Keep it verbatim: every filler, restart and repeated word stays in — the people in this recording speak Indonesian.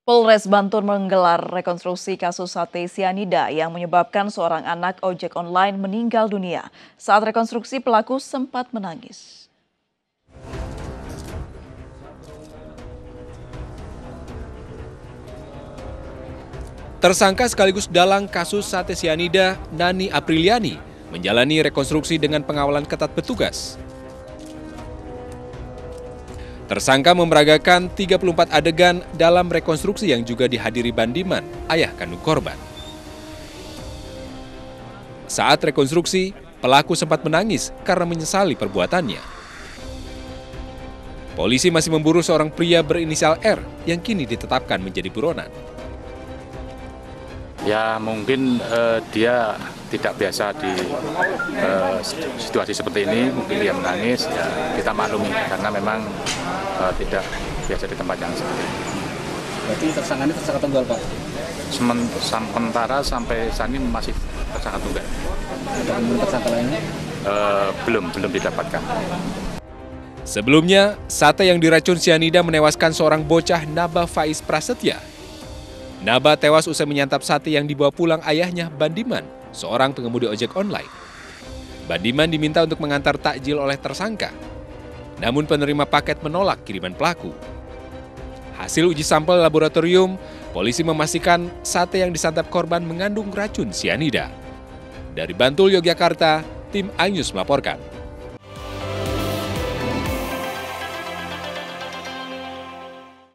Polres Bantul menggelar rekonstruksi kasus sate sianida yang menyebabkan seorang anak ojek online meninggal dunia. Saat rekonstruksi, pelaku sempat menangis. Tersangka sekaligus dalang kasus sate sianida, Nani Apriliani, menjalani rekonstruksi dengan pengawalan ketat petugas. Tersangka memeragakan tiga puluh empat adegan dalam rekonstruksi yang juga dihadiri Bandiman, ayah kandung korban. Saat rekonstruksi, pelaku sempat menangis karena menyesali perbuatannya. Polisi masih memburu seorang pria berinisial R yang kini ditetapkan menjadi buronan. Ya mungkin uh, dia tidak biasa di uh, situasi seperti ini, mungkin dia menangis, ya kita maklumi karena memang uh, tidak biasa di tempat yang seperti ini. Berarti tersangka ini tersangka tunggal, Pak? Sementara sampai saat ini masih tersangka tunggal. Ada tersangka lainnya? Uh, belum, belum didapatkan. Sebelumnya, sate yang diracun sianida menewaskan seorang bocah Naba Faiz Prasetya. Naba tewas usai menyantap sate yang dibawa pulang ayahnya, Bandiman, seorang pengemudi ojek online. Bandiman diminta untuk mengantar takjil oleh tersangka. Namun penerima paket menolak kiriman pelaku. Hasil uji sampel laboratorium, polisi memastikan sate yang disantap korban mengandung racun sianida. Dari Bantul, Yogyakarta, tim iNews melaporkan.